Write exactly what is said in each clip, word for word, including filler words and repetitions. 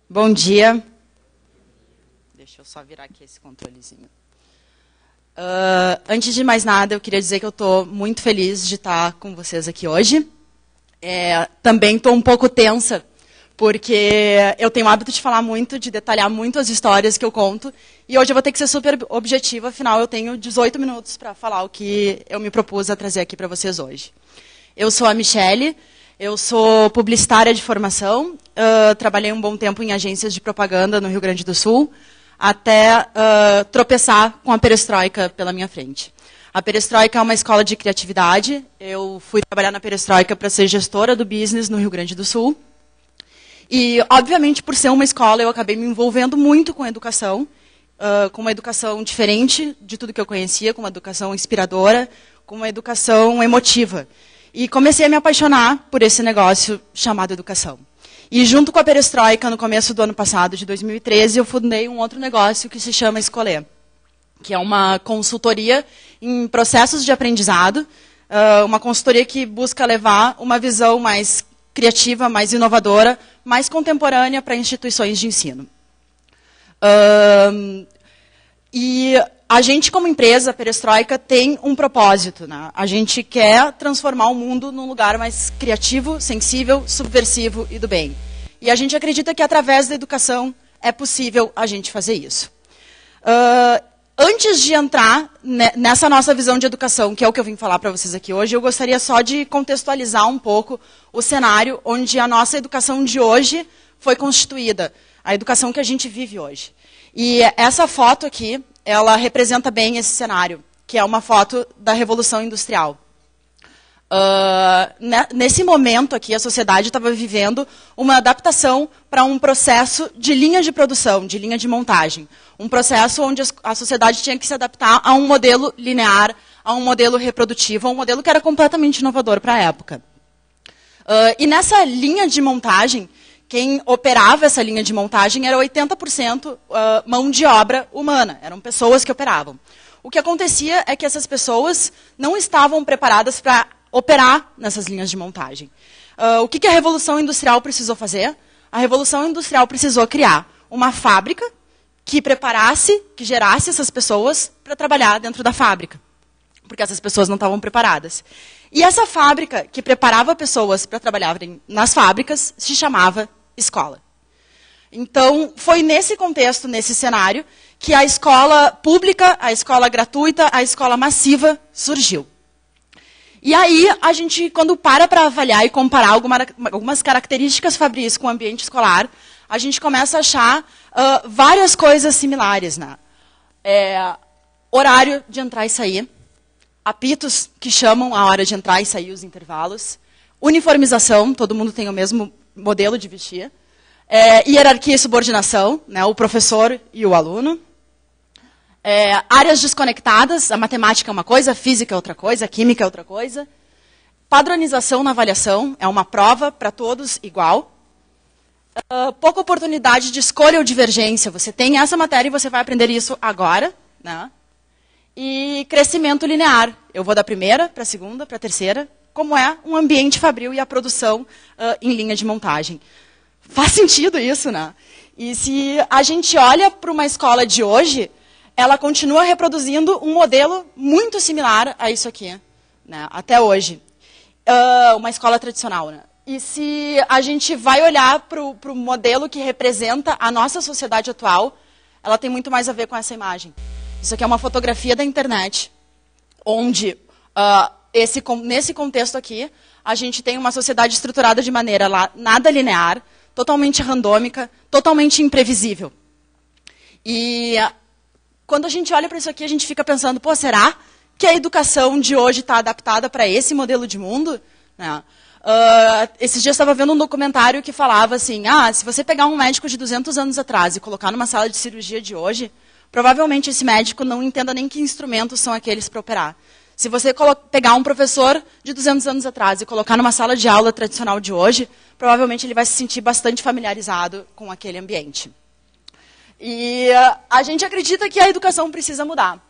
Bom dia. Deixa eu só virar aqui esse controlezinho. Uh, antes de mais nada, eu queria dizer que eu estou muito feliz de estar com vocês aqui hoje. É, também estou um pouco tensa, porque eu tenho o hábito de falar muito, de detalhar muito as histórias que eu conto, e hoje eu vou ter que ser super objetiva, afinal eu tenho dezoito minutos para falar o que eu me propus a trazer aqui para vocês hoje. Eu sou a Michele, eu sou publicitária de formação, uh, trabalhei um bom tempo em agências de propaganda no Rio Grande do Sul, até uh, tropeçar com a Perestroika pela minha frente. A Perestroika é uma escola de criatividade, eu fui trabalhar na Perestroika para ser gestora do business no Rio Grande do Sul, e, obviamente, por ser uma escola, eu acabei me envolvendo muito com a educação, uh, com uma educação diferente de tudo que eu conhecia, com uma educação inspiradora, com uma educação emotiva. E comecei a me apaixonar por esse negócio chamado educação. E junto com a Perestroika, no começo do ano passado, de dois mil e treze, eu fundei um outro negócio que se chama Escolher, que é uma consultoria em processos de aprendizado, uma consultoria que busca levar uma visão mais criativa, mais inovadora, mais contemporânea para instituições de ensino. E a gente, como empresa, a Perestroika, tem um propósito, né? A gente quer transformar o mundo num lugar mais criativo, sensível, subversivo e do bem. E a gente acredita que, através da educação, é possível a gente fazer isso. Uh, antes de entrar nessa nossa visão de educação, que é o que eu vim falar para vocês aqui hoje, eu gostaria só de contextualizar um pouco o cenário onde a nossa educação de hoje foi constituída, a educação que a gente vive hoje. E essa foto aqui, ela representa bem esse cenário, que é uma foto da Revolução Industrial. Uh, nesse momento aqui, a sociedade estava vivendo uma adaptação para um processo de linha de produção, de linha de montagem. Um processo onde a sociedade tinha que se adaptar a um modelo linear, a um modelo reprodutivo, a um modelo que era completamente inovador para a época. Uh, e nessa linha de montagem, quem operava essa linha de montagem era oitenta por cento uh, mão de obra humana, eram pessoas que operavam. O que acontecia é que essas pessoas não estavam preparadas para operar nessas linhas de montagem. Uh, o que, que a Revolução Industrial precisou fazer? A Revolução Industrial precisou criar uma fábrica que preparasse, que gerasse essas pessoas para trabalhar dentro da fábrica, porque essas pessoas não estavam preparadas. E essa fábrica que preparava pessoas para trabalharem nas fábricas se chamava escola. Então, foi nesse contexto, nesse cenário, que a escola pública, a escola gratuita, a escola massiva surgiu. E aí, a gente, quando para para avaliar e comparar alguma, algumas características fabris com o ambiente escolar, a gente começa a achar uh, várias coisas similares, né? É, horário de entrar e sair, apitos que chamam a hora de entrar e sair, os intervalos, uniformização, todo mundo tem o mesmo modelo de vestir, é, hierarquia e subordinação, né, o professor e o aluno, é, áreas desconectadas, a matemática é uma coisa, a física é outra coisa, a química é outra coisa, padronização na avaliação, é uma prova para todos igual, uh, pouca oportunidade de escolha ou divergência, você tem essa matéria e você vai aprender isso agora, né, e crescimento linear, eu vou da primeira para a segunda, para a terceira, como é um ambiente fabril e a produção uh, em linha de montagem. Faz sentido isso, né? E se a gente olha para uma escola de hoje, ela continua reproduzindo um modelo muito similar a isso aqui, né? Até hoje. Uh, uma escola tradicional, né? E se a gente vai olhar para o modelo que representa a nossa sociedade atual, ela tem muito mais a ver com essa imagem. Isso aqui é uma fotografia da internet, onde... Uh, Esse, nesse contexto aqui, a gente tem uma sociedade estruturada de maneira lá, nada linear, totalmente randômica, totalmente imprevisível. E quando a gente olha para isso aqui, a gente fica pensando, pô, será que a educação de hoje está adaptada para esse modelo de mundo? Né? Uh, esses dias eu estava vendo um documentário que falava assim, ah, se você pegar um médico de duzentos anos atrás e colocar numa sala de cirurgia de hoje, provavelmente esse médico não entenda nem que instrumentos são aqueles para operar. Se você pegar um professor de duzentos anos atrás e colocar numa sala de aula tradicional de hoje, provavelmente ele vai se sentir bastante familiarizado com aquele ambiente. E uh, a gente acredita que a educação precisa mudar.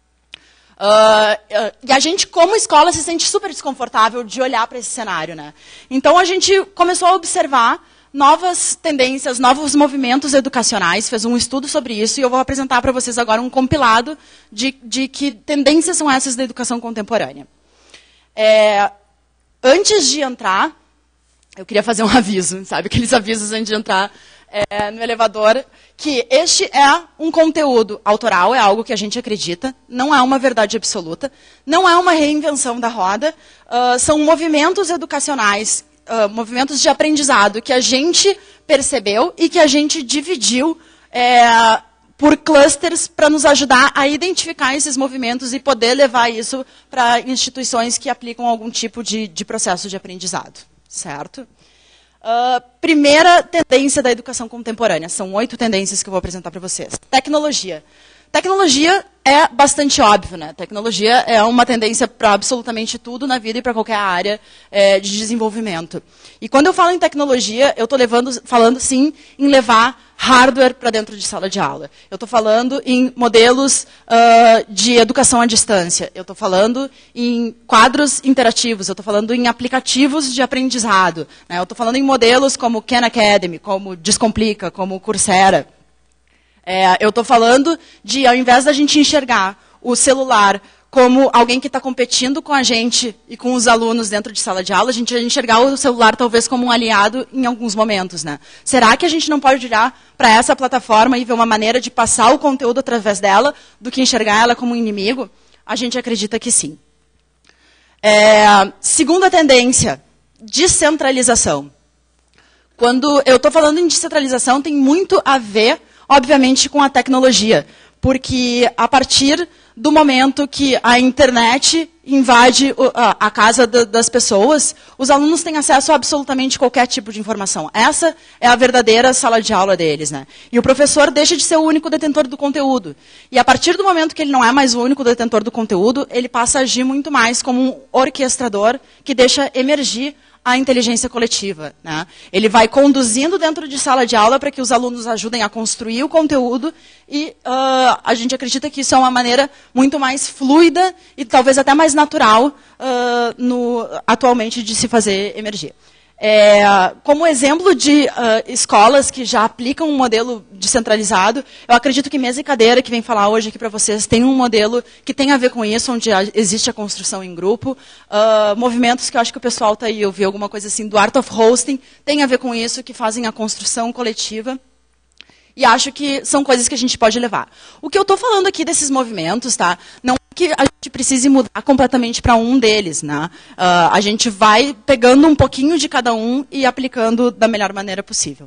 Uh, uh, e a gente, como escola, se sente super desconfortável de olhar para esse cenário, né? Então, a gente começou a observar novas tendências, novos movimentos educacionais, fez um estudo sobre isso, e eu vou apresentar para vocês agora um compilado de, de que tendências são essas da educação contemporânea. É, antes de entrar, eu queria fazer um aviso, sabe? Aqueles avisos antes de entrar é, no elevador, que este é um conteúdo autoral, é algo que a gente acredita, não é uma verdade absoluta, não é uma reinvenção da roda, uh, são movimentos educacionais, uh, movimentos de aprendizado que a gente percebeu e que a gente dividiu é, por clusters para nos ajudar a identificar esses movimentos e poder levar isso para instituições que aplicam algum tipo de, de processo de aprendizado, certo? Uh, primeira tendência da educação contemporânea. São oito tendências que eu vou apresentar para vocês. Tecnologia. Tecnologia é bastante óbvio, né? Tecnologia é uma tendência para absolutamente tudo na vida e para qualquer área é, de desenvolvimento. E quando eu falo em tecnologia, eu estou falando, sim, em levar hardware para dentro de sala de aula. Eu estou falando em modelos uh, de educação à distância. Eu estou falando em quadros interativos. Eu estou falando em aplicativos de aprendizado. Né? Eu estou falando em modelos como Khan Academy, como Descomplica, como Coursera. É, eu estou falando de, ao invés da gente enxergar o celular como alguém que está competindo com a gente e com os alunos dentro de sala de aula, a gente vai enxergar o celular talvez como um aliado em alguns momentos. Né? Será que a gente não pode olhar para essa plataforma e ver uma maneira de passar o conteúdo através dela do que enxergar ela como um inimigo? A gente acredita que sim. É, segunda tendência, descentralização. Quando eu estou falando em descentralização, tem muito a ver, obviamente, com a tecnologia, porque a partir do momento que a internet invade a casa das pessoas, os alunos têm acesso a absolutamente qualquer tipo de informação. Essa é a verdadeira sala de aula deles. Né? E o professor deixa de ser o único detentor do conteúdo. E a partir do momento que ele não é mais o único detentor do conteúdo, ele passa a agir muito mais como um orquestrador que deixa emergir a inteligência coletiva. Né? Ele vai conduzindo dentro de sala de aula para que os alunos ajudem a construir o conteúdo e uh, a gente acredita que isso é uma maneira muito mais fluida e talvez até mais natural uh, no, atualmente de se fazer emergir. É, como exemplo de uh, escolas que já aplicam um modelo descentralizado, eu acredito que Mesa e Cadeira, que vem falar hoje aqui para vocês, tem um modelo que tem a ver com isso, onde existe a construção em grupo. Uh, movimentos que eu acho que o pessoal está aí, eu vi alguma coisa assim, do Art of Hosting, tem a ver com isso, que fazem a construção coletiva. E acho que são coisas que a gente pode levar. O que eu estou falando aqui desses movimentos, tá? Não é que a gente precise mudar completamente para um deles. Né? Uh, a gente vai pegando um pouquinho de cada um e aplicando da melhor maneira possível.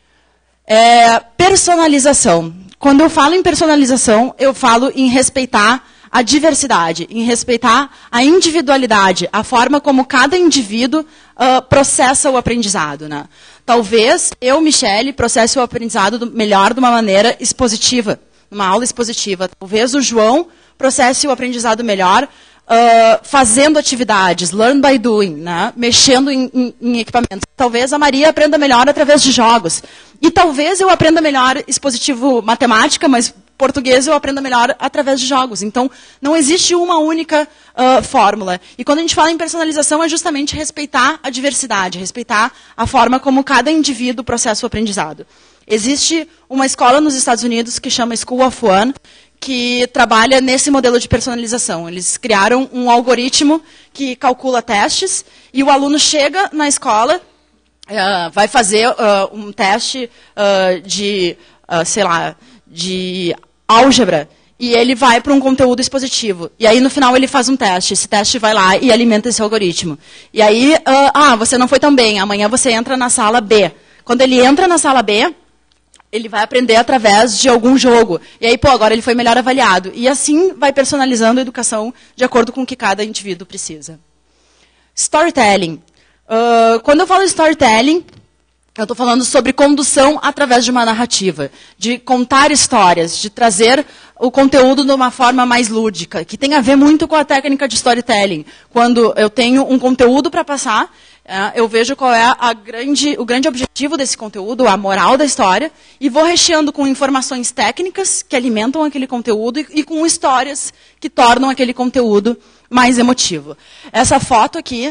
É, personalização. Quando eu falo em personalização, eu falo em respeitar a diversidade, em respeitar a individualidade, a forma como cada indivíduo uh, processa o aprendizado. Né? Talvez eu, Michele, processe o aprendizado do, melhor de uma maneira expositiva, numa aula expositiva. Talvez o João processe o aprendizado melhor uh, fazendo atividades, learn by doing, né? Mexendo em, em, em equipamentos. Talvez a Maria aprenda melhor através de jogos. E talvez eu aprenda melhor expositivo matemática, mas português eu aprenda melhor através de jogos. Então, não existe uma única uh, fórmula. E quando a gente fala em personalização, é justamente respeitar a diversidade, respeitar a forma como cada indivíduo processa o aprendizado. Existe uma escola nos Estados Unidos que chama School of One, que trabalha nesse modelo de personalização. Eles criaram um algoritmo que calcula testes, e o aluno chega na escola, uh, vai fazer uh, um teste uh, de, uh, sei lá, de álgebra, e ele vai para um conteúdo expositivo. E aí, no final, ele faz um teste. Esse teste vai lá e alimenta esse algoritmo. E aí, uh, ah, você não foi tão bem, amanhã você entra na sala B. Quando ele entra na sala B, ele vai aprender através de algum jogo. E aí, pô, agora ele foi melhor avaliado. E assim vai personalizando a educação de acordo com o que cada indivíduo precisa. Storytelling. Uh, quando eu falo storytelling, eu estou falando sobre condução através de uma narrativa, de contar histórias, de trazer o conteúdo de uma forma mais lúdica, que tem a ver muito com a técnica de storytelling. Quando eu tenho um conteúdo para passar, eu vejo qual é a grande, o grande objetivo desse conteúdo, a moral da história, e vou recheando com informações técnicas que alimentam aquele conteúdo e, e com histórias que tornam aquele conteúdo mais emotivo. Essa foto aqui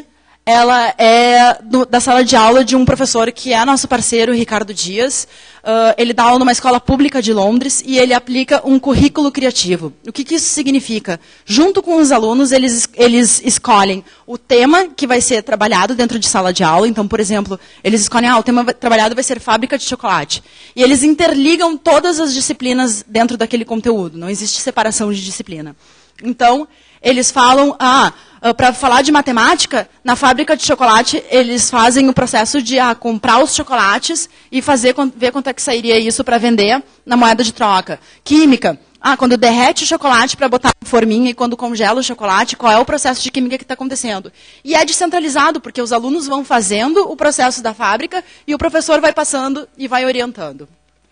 ela é do, da sala de aula de um professor que é nosso parceiro, Ricardo Dias. Uh, ele dá aula numa escola pública de Londres e ele aplica um currículo criativo. O que, que isso significa? Junto com os alunos, eles, eles escolhem o tema que vai ser trabalhado dentro de sala de aula. Então, por exemplo, eles escolhem, ah, o tema trabalhado vai ser fábrica de chocolate. E eles interligam todas as disciplinas dentro daquele conteúdo. Não existe separação de disciplina. Então, eles falam, ah, para falar de matemática, na fábrica de chocolate, eles fazem o processo de ah, comprar os chocolates e fazer, ver quanto é que sairia isso para vender na moeda de troca. Química, ah, quando derrete o chocolate para botar em forminha e quando congela o chocolate, qual é o processo de química que está acontecendo? E é descentralizado, porque os alunos vão fazendo o processo da fábrica e o professor vai passando e vai orientando.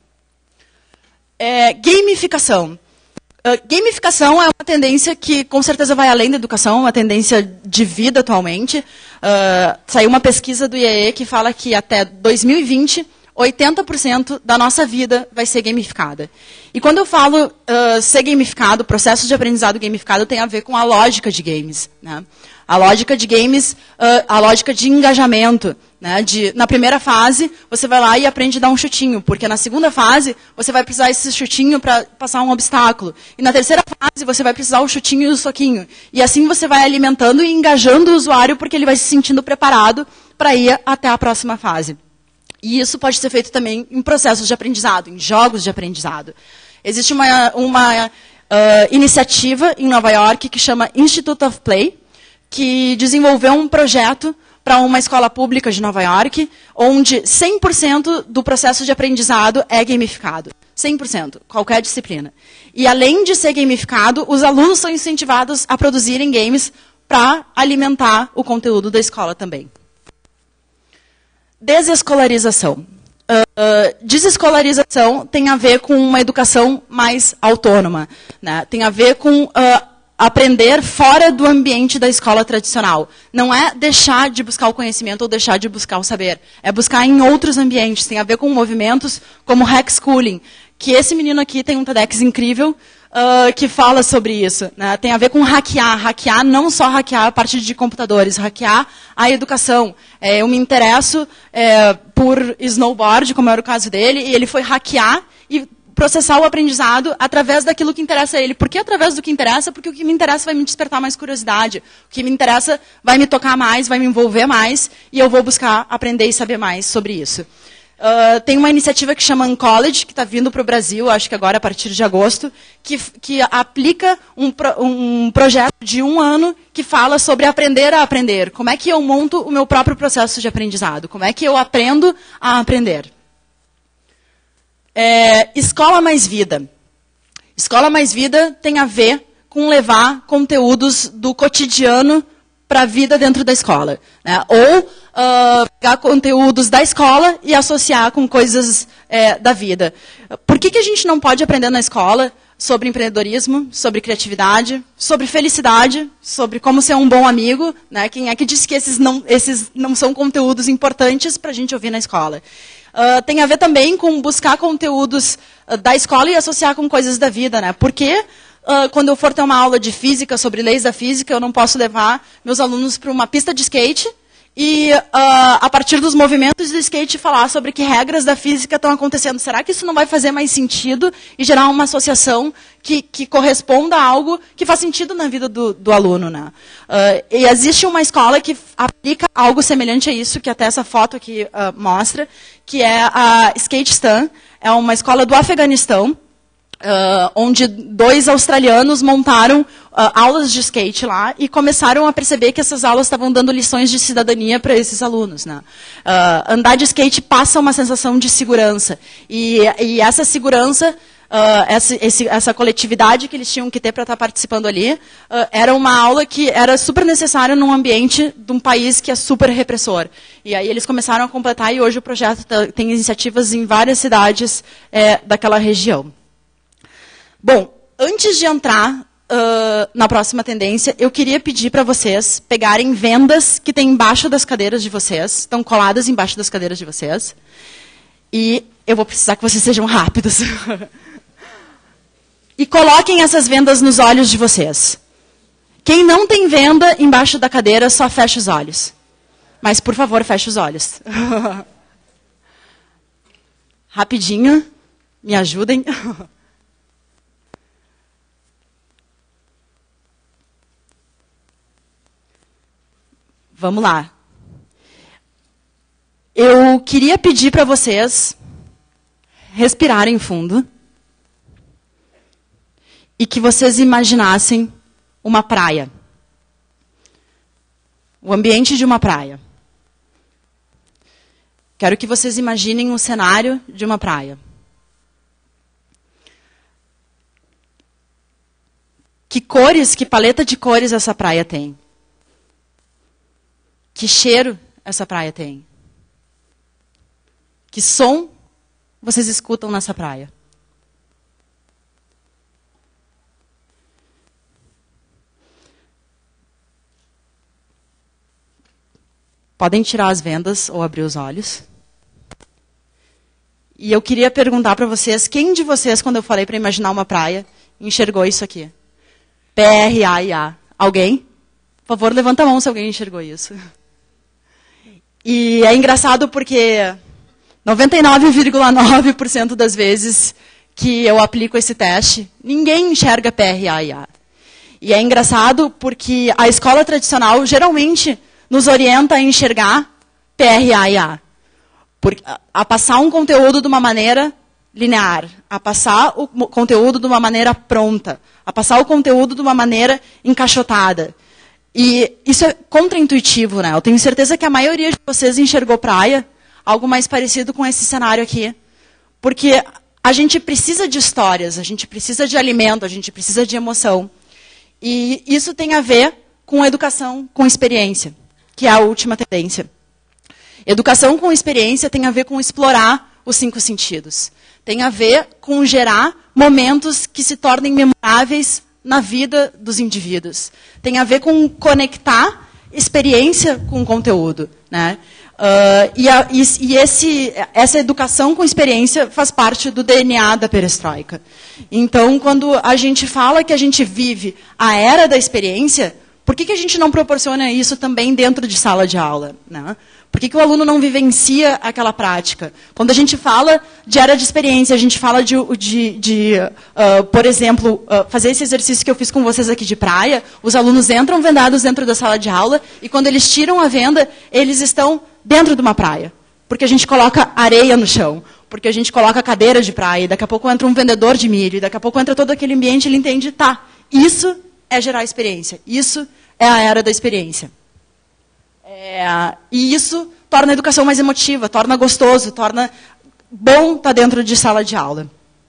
É, gamificação. Uh, gamificação é uma tendência que, com certeza, vai além da educação, é uma tendência de vida atualmente. Uh, saiu uma pesquisa do I E E que fala que até dois mil e vinte, oitenta por cento da nossa vida vai ser gamificada. E quando eu falo uh, ser gamificado, processo de aprendizado gamificado tem a ver com a lógica de games, né? A lógica de games, uh, a lógica de engajamento. Né, de, na primeira fase, você vai lá e aprende a dar um chutinho, porque na segunda fase, você vai precisar desse chutinho para passar um obstáculo. E na terceira fase, você vai precisar o chutinho e o soquinho. E assim você vai alimentando e engajando o usuário, porque ele vai se sentindo preparado para ir até a próxima fase. E isso pode ser feito também em processos de aprendizado, em jogos de aprendizado. Existe uma, uma uh, iniciativa em Nova York que chama Institute of Play, que desenvolveu um projeto para uma escola pública de Nova York, onde cem por cento do processo de aprendizado é gamificado. cem por cento, qualquer disciplina. E além de ser gamificado, os alunos são incentivados a produzirem games para alimentar o conteúdo da escola também. Desescolarização. Uh, desescolarização tem a ver com uma educação mais autônoma, né? Tem a ver com uh, aprender fora do ambiente da escola tradicional. Não é deixar de buscar o conhecimento ou deixar de buscar o saber. É buscar em outros ambientes. Tem a ver com movimentos como hack schooling, que esse menino aqui tem um TEDx incrível uh, que fala sobre isso. Né? Tem a ver com hackear. Hackear, não só hackear a parte de computadores, hackear a educação. É, eu me interesso é, por snowboard, como era o caso dele, e ele foi hackear e processar o aprendizado através daquilo que interessa a ele. Por que através do que interessa? Porque o que me interessa vai me despertar mais curiosidade. O que me interessa vai me tocar mais, vai me envolver mais, e eu vou buscar aprender e saber mais sobre isso. Uh, tem uma iniciativa que chama Uncollege, que está vindo para o Brasil, acho que agora a partir de agosto, que, que aplica um, pro, um projeto de um ano que fala sobre aprender a aprender. Como é que eu monto o meu próprio processo de aprendizado? Como é que eu aprendo a aprender? É, escola mais vida. Escola mais vida tem a ver com levar conteúdos do cotidiano para a vida dentro da escola. Né? Ou uh, pegar conteúdos da escola e associar com coisas é, da vida. Por que, que a gente não pode aprender na escola sobre empreendedorismo, sobre criatividade, sobre felicidade, sobre como ser um bom amigo? Né? Quem é que disse que esses não, esses não são conteúdos importantes para a gente ouvir na escola? Uh, tem a ver também com buscar conteúdos uh, da escola e associar com coisas da vida, né? Porque uh, quando eu for ter uma aula de física, sobre leis da física, eu não posso levar meus alunos para uma pista de skate e, uh, a partir dos movimentos do skate, falar sobre que regras da física estão acontecendo. Será que isso não vai fazer mais sentido e gerar uma associação que, que corresponda a algo que faz sentido na vida do, do aluno, né? Uh, e existe uma escola que aplica algo semelhante a isso, que até essa foto aqui uh, mostra, que é a Skatestan. É uma escola do Afeganistão, Uh, onde dois australianos montaram uh, aulas de skate lá e começaram a perceber que essas aulas estavam dando lições de cidadania para esses alunos. Né? Uh, andar de skate passa uma sensação de segurança. E, e essa segurança, uh, essa, esse, essa coletividade que eles tinham que ter para estar participando ali, uh, era uma aula que era super necessária num ambiente de um país que é super repressor. E aí eles começaram a completar e hoje o projeto tem iniciativas em várias cidades é, daquela região. Bom, antes de entrar uh, na próxima tendência, eu queria pedir para vocês pegarem vendas que tem embaixo das cadeiras de vocês, estão coladas embaixo das cadeiras de vocês, e eu vou precisar que vocês sejam rápidos. E coloquem essas vendas nos olhos de vocês. Quem não tem venda embaixo da cadeira, só fecha os olhos. Mas, por favor, feche os olhos. Rapidinho, me ajudem. Vamos lá. Eu queria pedir para vocês respirarem fundo e que vocês imaginassem uma praia. O ambiente de uma praia. Quero que vocês imaginem um cenário de uma praia. Que cores, que paleta de cores essa praia tem? Que cheiro essa praia tem? Que som vocês escutam nessa praia? Podem tirar as vendas ou abrir os olhos. E eu queria perguntar para vocês, quem de vocês, quando eu falei para imaginar uma praia, enxergou isso aqui? P R A I A. Alguém? Por favor, levanta a mão se alguém enxergou isso. E é engraçado porque noventa e nove vírgula nove por cento das vezes que eu aplico esse teste, ninguém enxerga P R A I A. E é engraçado porque a escola tradicional geralmente nos orienta a enxergar P R A I A. Por, a, a passar um conteúdo de uma maneira linear, a passar o conteúdo de uma maneira pronta, a passar o conteúdo de uma maneira encaixotada. E isso é contraintuitivo, né? Eu tenho certeza que a maioria de vocês enxergou praia, algo mais parecido com esse cenário aqui. Porque a gente precisa de histórias, a gente precisa de alimento, a gente precisa de emoção. E isso tem a ver com educação, com experiência, que é a última tendência. Educação com experiência tem a ver com explorar os cinco sentidos. Tem a ver com gerar momentos que se tornem memoráveis na vida dos indivíduos. Tem a ver com conectar experiência com conteúdo, né? Uh, e a, e, e esse, essa educação com experiência faz parte do D N A da perestroika. Então, quando a gente fala que a gente vive a era da experiência, por que, que a gente não proporciona isso também dentro de sala de aula, né? Por que, que o aluno não vivencia aquela prática? Quando a gente fala de área de experiência, a gente fala de, de, de uh, por exemplo, uh, fazer esse exercício que eu fiz com vocês aqui de praia, os alunos entram vendados dentro da sala de aula e quando eles tiram a venda, eles estão dentro de uma praia. Porque a gente coloca areia no chão, porque a gente coloca cadeira de praia, e daqui a pouco entra um vendedor de milho, e daqui a pouco entra todo aquele ambiente e ele entende, tá, isso é gerar experiência, isso é a era da experiência. É, e isso torna a educação mais emotiva, torna gostoso, torna bom estar dentro de sala de aula.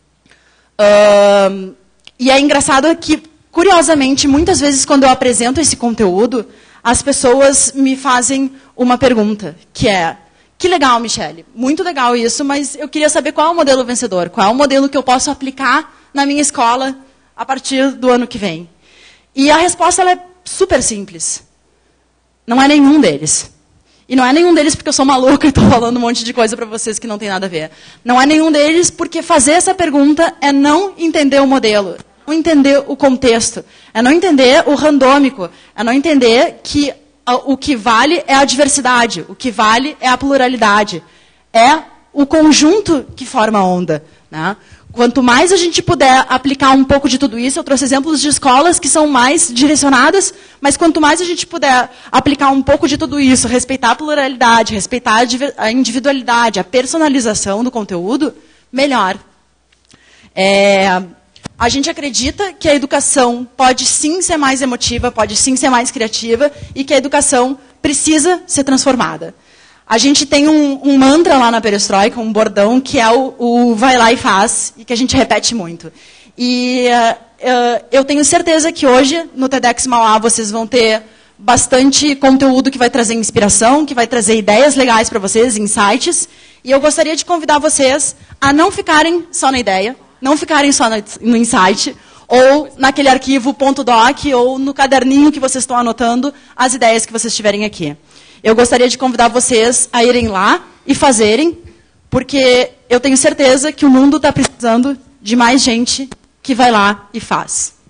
Uh, e é engraçado que, curiosamente, muitas vezes quando eu apresento esse conteúdo, as pessoas me fazem uma pergunta, que é, que legal, Michele, muito legal isso, mas eu queria saber qual é o modelo vencedor, qual é o modelo que eu posso aplicar na minha escola a partir do ano que vem. E a resposta ela é super simples. Não é nenhum deles. E não é nenhum deles porque eu sou maluca e estou falando um monte de coisa para vocês que não tem nada a ver. Não é nenhum deles porque fazer essa pergunta é não entender o modelo, não entender o contexto, é não entender o randômico, é não entender que o que vale é a diversidade, o que vale é a pluralidade, é o conjunto que forma a onda, né? Quanto mais a gente puder aplicar um pouco de tudo isso, eu trouxe exemplos de escolas que são mais direcionadas, mas quanto mais a gente puder aplicar um pouco de tudo isso, respeitar a pluralidade, respeitar a individualidade, a personalização do conteúdo, melhor. É, a gente acredita que a educação pode sim ser mais emotiva, pode sim ser mais criativa, e que a educação precisa ser transformada. A gente tem um, um mantra lá na perestroika, um bordão, que é o, o vai lá e faz, e que a gente repete muito. E uh, uh, eu tenho certeza que hoje, no TEDx Mauá, vocês vão ter bastante conteúdo que vai trazer inspiração, que vai trazer ideias legais para vocês, insights. E eu gostaria de convidar vocês a não ficarem só na ideia, não ficarem só no, no insight, ou naquele arquivo .doc, ou no caderninho que vocês estão anotando as ideias que vocês tiverem aqui. Eu gostaria de convidar vocês a irem lá e fazerem, porque eu tenho certeza que o mundo está precisando de mais gente que vai lá e faz.